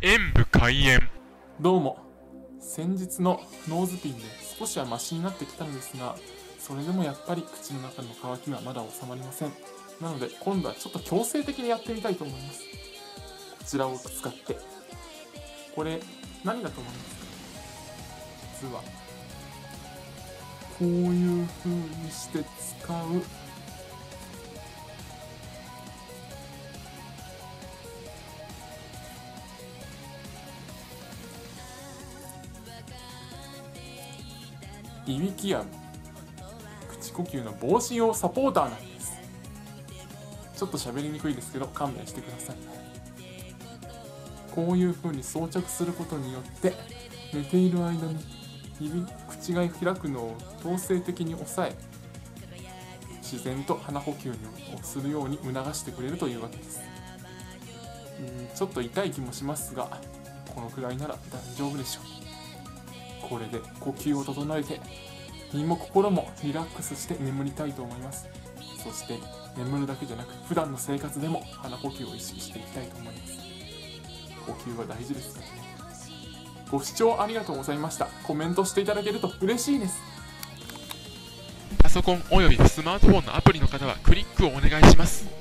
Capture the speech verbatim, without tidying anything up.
演武開演。 どうも。先日のノーズピンで少しはマシになってきたのですが、それでもやっぱり口の中の渇きはまだ収まりません。なので今度はちょっと強制的にやってみたいと思います。こちらを使って、これ何だと思いますか？実はこういう風にして使ういびきや口呼吸の防止用サポーターなんです。ちょっと喋りにくいですけど勘弁してください。こういう風に装着することによって寝ている間に口が開くのを強制的に抑え、自然と鼻呼吸をするように促してくれるというわけです。うんちょっと痛い気もしますが、このくらいなら大丈夫でしょう。これで呼吸を整えて身も心もリラックスして眠りたいと思います。そして眠るだけじゃなく普段の生活でも鼻呼吸を意識していきたいと思います。呼吸は大事ですからね。ご視聴ありがとうございました。コメントしていただけると嬉しいです。 パソコンおよびスマートフォンのアプリの方はクリックをお願いします。